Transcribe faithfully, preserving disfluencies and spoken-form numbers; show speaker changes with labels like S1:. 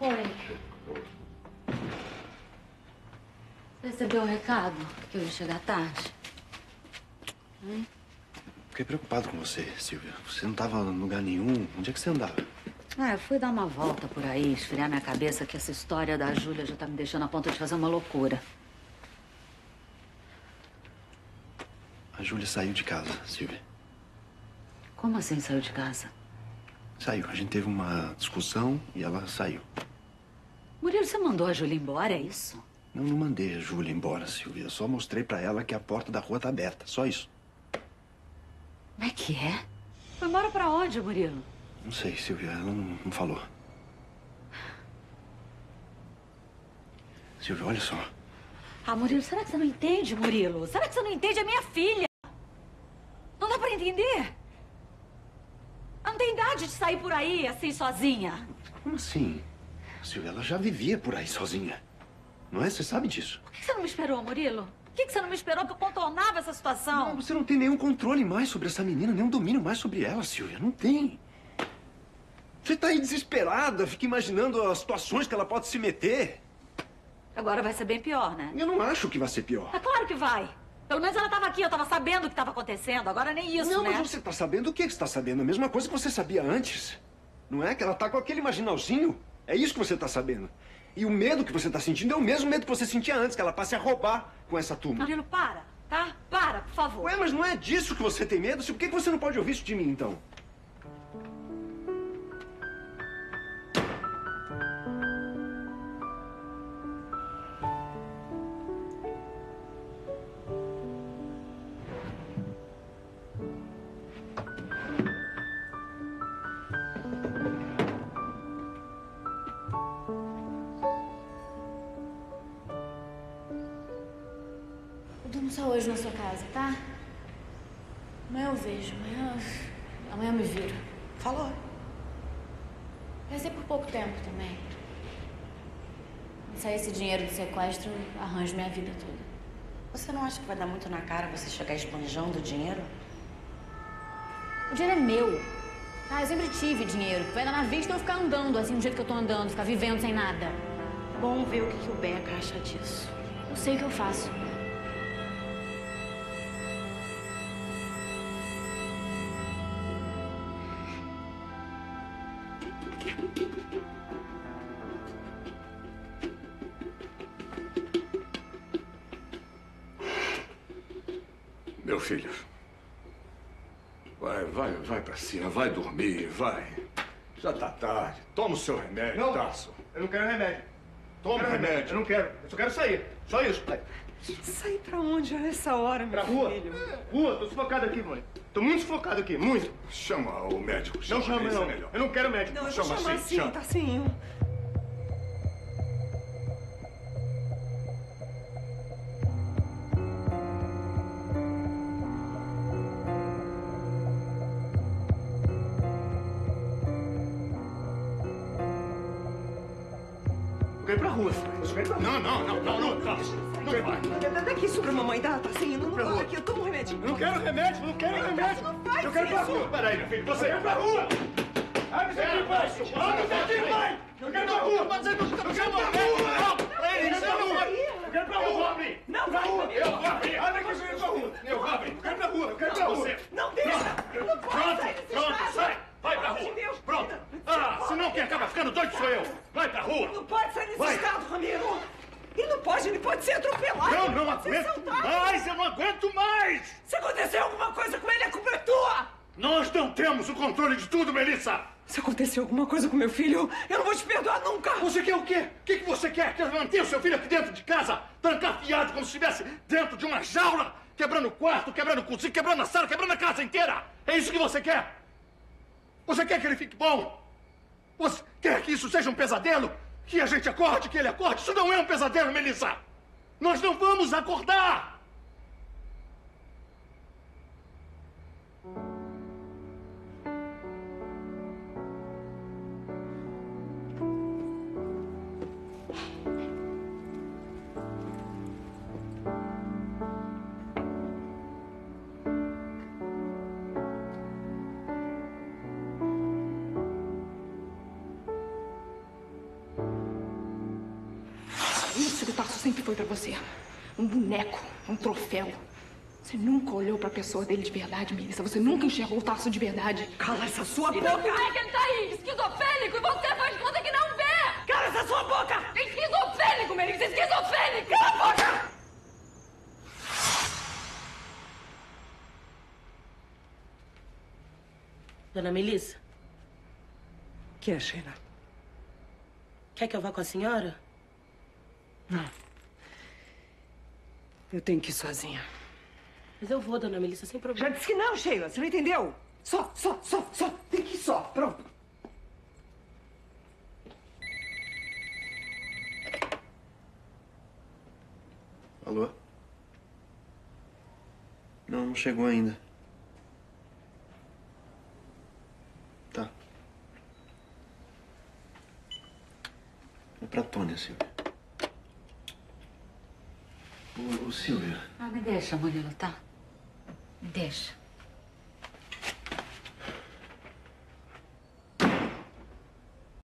S1: Oi. Você recebeu o recado que eu ia chegar tarde? Hein?
S2: Fiquei preocupado com você, Silvia. Você não estava em lugar nenhum. Onde é que você andava?
S1: Ah, eu fui dar uma volta por aí, esfriar minha cabeça, que essa história da Júlia já tá me deixando a ponto de fazer uma loucura.
S2: A Júlia saiu de casa, Silvia.
S1: Como assim saiu de casa?
S2: Saiu. A gente teve uma discussão e ela saiu.
S1: Murilo, você mandou a Júlia embora, é isso?
S2: Não, não mandei a Júlia embora, Silvia. Eu só mostrei pra ela que a porta da rua tá aberta. Só isso.
S1: Como é que é? Foi embora pra onde, Murilo?
S2: Não sei, Silvia. Ela não, não falou. Silvia, olha só.
S1: Ah, Murilo, será que você não entende, Murilo? Será que você não entende? É minha filha. Não dá pra entender? Ela não tem idade de sair por aí assim sozinha.
S2: Como assim? Silvia, ela já vivia por aí sozinha. Não é? Você sabe disso.
S1: Por que você não me esperou, Murilo? Por que você não me esperou que eu contornava essa situação?
S2: Não, você não tem nenhum controle mais sobre essa menina, nenhum domínio mais sobre ela, Silvia. Não tem. Você tá aí desesperada, fica imaginando as situações que ela pode se meter.
S1: Agora vai ser bem pior, né?
S2: Eu não acho que vai ser pior.
S1: É claro que vai. Pelo menos ela estava aqui, eu estava sabendo o que estava acontecendo. Agora nem isso,
S2: não,
S1: né?
S2: Não, mas você tá sabendo o que você tá sabendo? A mesma coisa que você sabia antes. Não é? Que ela tá com aquele marginalzinho. É isso que você tá sabendo. E o medo que você tá sentindo é o mesmo medo que você sentia antes, que ela passe a roubar com essa turma.
S1: Murilo, para, tá? Para, por favor.
S2: Ué, mas não é disso que você tem medo? Por que você não pode ouvir isso de mim, então?
S3: Eu durmo só hoje na sua casa, tá? Amanhã eu vejo, amanhã... Amanhã eu me viro.
S4: Falou.
S3: Vai ser por pouco tempo também. Quando sair esse dinheiro do sequestro, eu arranjo minha vida toda.
S4: Você não acha que vai dar muito na cara você chegar esbanjando o dinheiro?
S3: O dinheiro é meu. Ah, eu sempre tive dinheiro. Vai dar na vista eu ficar andando assim, do jeito que eu tô andando, ficar vivendo sem nada.
S4: Bom ver o que, que o Beca acha disso.
S3: Eu sei o que eu faço.
S5: Meu filho, vai, vai, vai pra cima, vai dormir, vai. Já tá tarde. Toma o seu remédio,
S6: Não,
S5: Tasso.
S6: Eu não quero remédio.
S5: Toma
S6: Quero
S5: remédio.
S6: Eu não quero. Eu só quero sair. Só isso. Vai.
S4: Sair pra onde nessa hora, meu
S6: Pra rua.
S4: filho?
S6: Rua. Tô sufocado aqui, mãe. Tô muito sufocado aqui. Muito.
S5: Chama o médico.
S6: Não
S5: Chama,
S6: chama,
S5: esse
S6: não.
S5: é melhor.
S6: Eu não quero médico.
S4: Não, eu
S5: Chama
S4: vou chamar
S5: assim,
S4: assim,
S5: chama.
S4: Tassinho.
S6: Eu quero ir pra rua. Eu só quero ir pra rua.
S5: Não, não, não, não, não, Tasso. Não vai.
S4: Daqui sobre a mamãe, dá, Tassinho. Não
S6: Pra
S4: vai
S6: rua.
S4: aqui. Eu tomo um remedinho.
S6: Eu não quero remédio. Não quero remédio.
S4: Não faz
S6: Eu quero ir pra
S4: isso.
S6: rua. Peraí, meu filho. Você. Eu quero ir pra rua. Abre isso aqui, pai. Abre isso aqui, pai. Eu quero ir pra rua. Mas eu não quero ir pra rua. Ei, eu quero ir pra rua. Eu quero ir pra rua. Eu vou abrir.
S4: Não,
S6: pra
S4: vai,
S6: rua.
S4: Camilo.
S6: Eu vou abrir. Abre aqui, eu quero ir pra rua. Eu vou abrir. Eu quero ir pra rua. Eu quero ir pra rua.
S5: Você.
S4: Não deixa. Não pode
S5: Pronto,
S4: sair desse
S5: pronto,
S4: estado.
S5: sai. Vai pra
S4: Pelo amor
S5: rua.
S4: de Deus.
S5: Pronto. Ah, senão quem acaba ficando doido sou eu. Vai pra rua.
S4: Não pode sair desse
S5: Vai.
S4: estado, Ramiro. Ele não pode, ele pode ser atropelado.
S5: Eu não
S4: pode ser
S5: aguento
S4: assaltado.
S5: mais, eu não aguento mais.
S4: Se acontecer alguma coisa com ele, a culpa é tua.
S5: Nós não temos o controle de tudo, Melissa.
S4: Se acontecer alguma coisa com meu filho, eu não vou te perdoar nunca.
S5: Você quer o quê? O que, que você quer? Quer manter o seu filho aqui dentro de casa, trancafiado, como se estivesse dentro de uma jaula, quebrando o quarto, quebrando o cozinho, quebrando a sala, quebrando a casa inteira? É isso que você quer? Você quer que ele fique bom? Você quer que isso seja um pesadelo? Que a gente acorde, que ele acorde? Isso não é um pesadelo, Melissa! Nós não vamos acordar!
S7: o Tarso sempre foi pra você. Um boneco, um troféu. Você nunca olhou pra pessoa dele de verdade, Melissa. Você nunca enxergou o Tarso de verdade.
S1: Cala essa sua
S7: Então
S1: boca!
S7: como é que ele tá aí? Esquizofrênico, e você faz conta que não vê!
S1: Cala essa sua boca!
S7: Esquizofrênico, Melissa! Esquizofrênico! Cala a boca!
S8: Dona Melissa,
S1: Que é, Sheila?
S8: quer que eu vá com a senhora?
S1: Não. Eu tenho que ir sozinha.
S8: Mas eu vou, Dona Melissa, sem problema.
S1: Já disse que não, Sheila. Você não entendeu? Só, só, só, só. Tem que ir só. Pronto.
S2: Alô? Não, não chegou ainda. Tá. É pra Tônia, Silvia. Ô, ô, Silvia.
S1: Ah, me deixa, Murilo, tá? Me deixa.